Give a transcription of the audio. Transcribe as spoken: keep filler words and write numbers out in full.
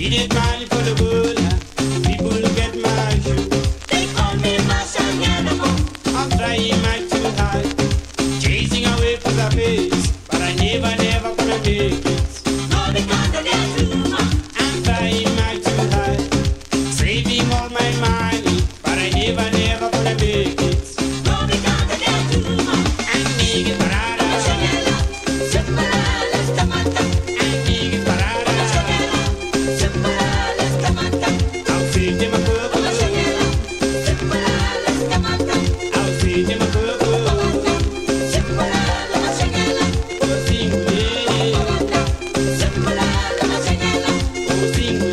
Needed money for the wood. People look at my shoe. They call me Martian animal. I'm trying my too hard. Chasing away for the face. But I never, never gonna make it. No, because they're too much. I'm trying my too hard. Saving all my money. But I never, never gonna make it. No, because they're too much. I'm making parada. Marshmallow, simple as tomato. I'm making parada. Marshmallow, simple as tomato. I'll see them a purple. Marshmallow, simple as tomato. I'll see them a purple. Simple as marshmallow. Oh, sing, yeah. Simple as marshmallow. Oh, sing,